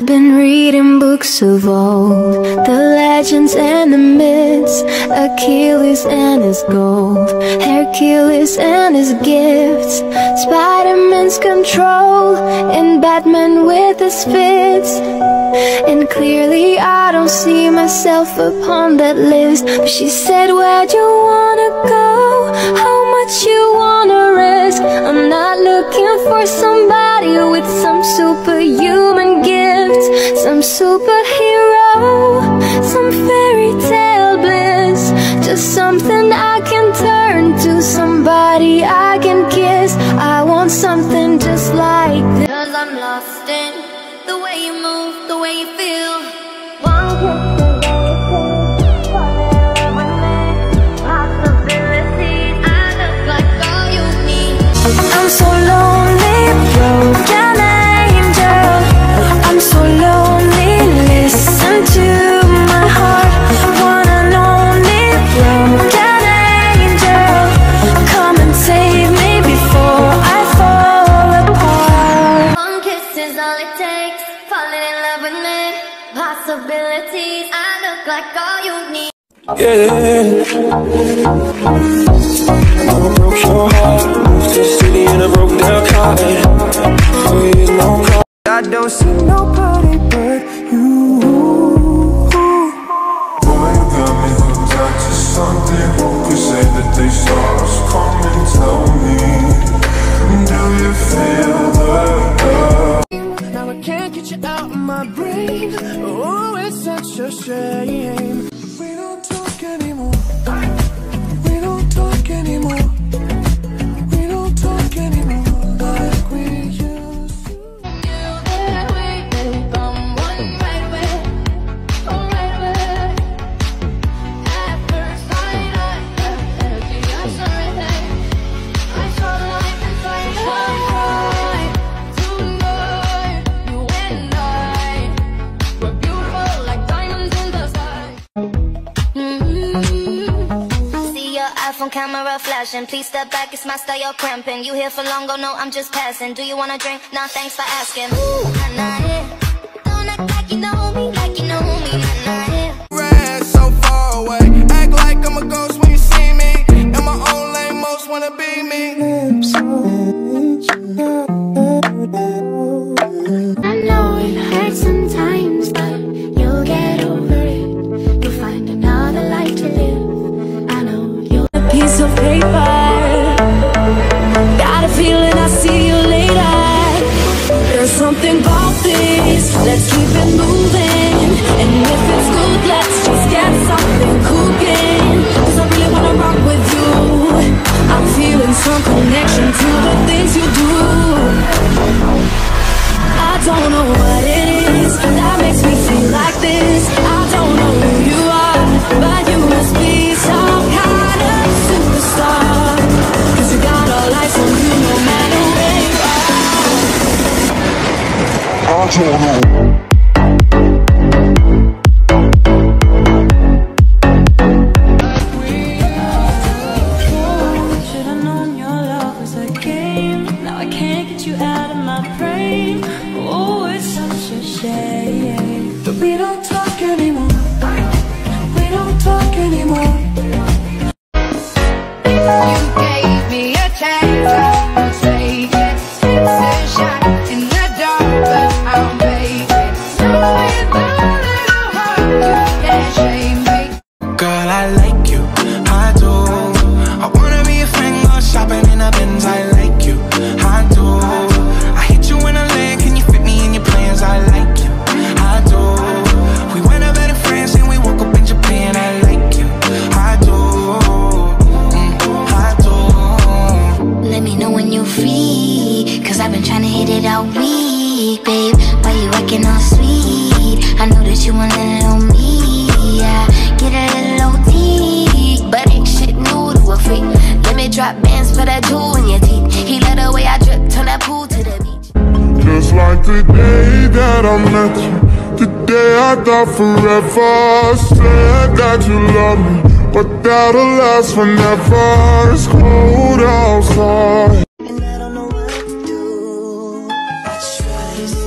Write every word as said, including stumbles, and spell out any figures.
I've been reading books of old, the legends and the myths, Achilles and his gold, Hercules and his gifts, Spider-Man's control, and Batman with his fits. And clearly I don't see myself upon that list. But she said, where'd you wanna go? How much you wanna risk? I'm not looking for somebody with some superhuman gifts, some superhero, some fairy tale bliss. Just something I can turn to, somebody I can kiss. I want something just like this. Cause I'm lost in the way you move, the way you feel. One kiss is possibilities. I look like all you need. I'm so lonely, broken angel. I'm so lonely, listen to my heart. One and only broken angel, come and save me before I fall apart. One kiss is all it takes, falling in love with me. Possibilities, I look like all you need. Yeah, I broke your heart, moved to the city in a broke down car. Oh, yeah, no problem. I don't see nobody but you. Boy, you got me hooked up to something. Who could say that they saw us? Come and tell me, do you feel the love? Now I can't get you out of my brain. Oh, it's such a shame. We don't talk anymore. We don't talk anymore. We don't talk anymore like we used to. iPhone camera flashing, please step back, it's my style, you're cramping. You here for long, go no, I'm just passing. Do you wanna drink? Nah, thanks for asking. Ooh, nah, nah, yeah. Don't act like you know me, like you know me, nah, nah, yeah. Ran so far away, act like I'm a ghost when you see me. In my own lane, most wanna be me. I know it hurts sometimes, but you'll get over it. You'll find another life to live. I know you'll a piece of paper. Got a feeling I'll see you later. There's something about this, let's keep it moving. And if it's good, let's just get something cooking. Cause I really wanna rock with you. I'm feeling some connection to the things you do. I don't know what it is that makes me feel like this. I don't know who you are, but you must be some kind of superstar. Cause you got all eyes on you no matter where you are. I don't know. Should've known your love was a game. Now I can't get you out of my brain. Oh, it's such a shame that we don't talk anymore. We don't talk anymore. You gave me a chance, I'ma take it. Sunshine in the dark, but I'll make it. So with a little heart, you can't shame me. Girl, I like you, I do. I wanna be a friend, go shopping in a Benz. I like you, I do. I hit you in a leg, can you fit me in your plans? I like you, I do. We went up better friends and we woke up in Japan. I like you, I do, mm, I do. Let me know when you're free, cause I've been trying to hit it all week, babe. Why you acting all sweet? I know that you want a little me, yeah. Get a little O T, but ain't shit new to a freak. Let me drop bands for that jewel in your teeth. He let the way I drip, turn that pool to the beach. Just like the day that I met you, the day I thought forever. Said that you love me, but that'll last forever. It's cold outside. And I don't know what to do. I try to